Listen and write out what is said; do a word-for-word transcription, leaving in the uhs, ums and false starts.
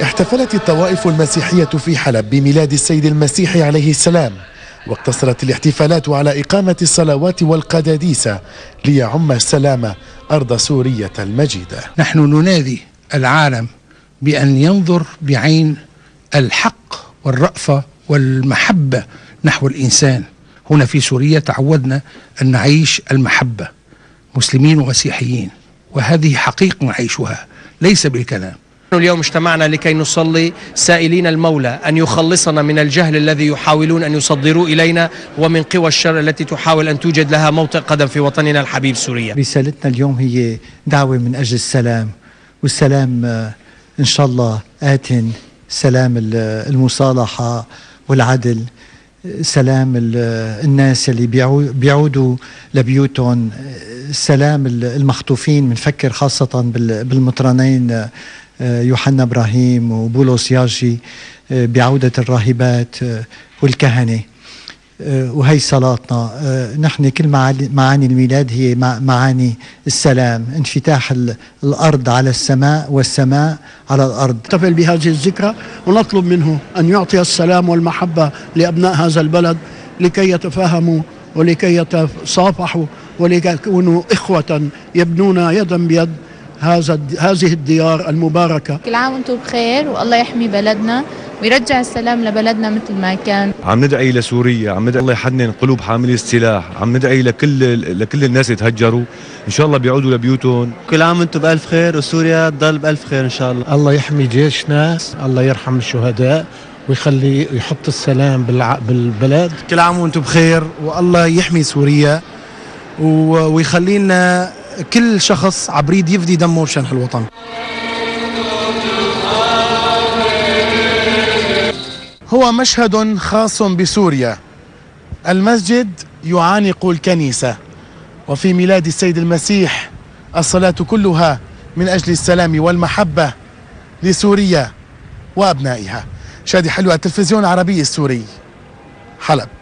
احتفلت الطوائف المسيحية في حلب بميلاد السيد المسيح عليه السلام، واقتصرت الاحتفالات على إقامة الصلوات والقداديس ليعم السلام أرض سوريا المجيدة. نحن ننادي العالم بأن ينظر بعين الحق والرأفة والمحبة نحو الإنسان. هنا في سوريا تعودنا أن نعيش المحبة مسلمين ومسيحيين، وهذه حقيقة نعيشها ليس بالكلام. اليوم اجتمعنا لكي نصلي سائلين المولى أن يخلصنا من الجهل الذي يحاولون أن يصدروا إلينا ومن قوى الشر التي تحاول أن توجد لها موطئ قدم في وطننا الحبيب سوريا. رسالتنا اليوم هي دعوة من أجل السلام، والسلام إن شاء الله آت، سلام المصالحة والعدل، سلام الناس اللي بيعودوا لبيوتهم، سلام المخطوفين. بنفكر خاصة بالمطرانين يوحنا إبراهيم وبولس ياجي بعودة الراهبات والكهنة، وهي صلاتنا. نحن كل معاني الميلاد هي معاني السلام، انفتاح الأرض على السماء والسماء على الأرض. نحتفل بهذه الذكرى ونطلب منه أن يعطي السلام والمحبة لأبناء هذا البلد لكي يتفاهموا ولكي يتصافحوا ولكي يكونوا إخوة يبنون يدا بيد هذا هذه الديار المباركة. كل عام وانتم بخير، والله يحمي بلدنا ويرجع السلام لبلدنا مثل ما كان. عم ندعي لسوريا، عم ندعي الله يحنن قلوب حاملي السلاح، عم ندعي لكل لكل الناس يتهجروا ان شاء الله بيعودوا لبيوتهم. كل عام وانتم بألف خير وسوريا تضل بألف خير ان شاء الله. الله يحمي جيشنا، الله يرحم الشهداء ويخلي يحط السلام بالبلد. كل عام وانتم بخير، والله يحمي سوريا ويخلي لنا كل شخص عبريد يفدي دمه مشان الوطن. هو مشهد خاص بسوريا، المسجد يعانق الكنيسة، وفي ميلاد السيد المسيح الصلاة كلها من أجل السلام والمحبة لسوريا وأبنائها. شادي حلوة، التلفزيون العربي السوري، حلب.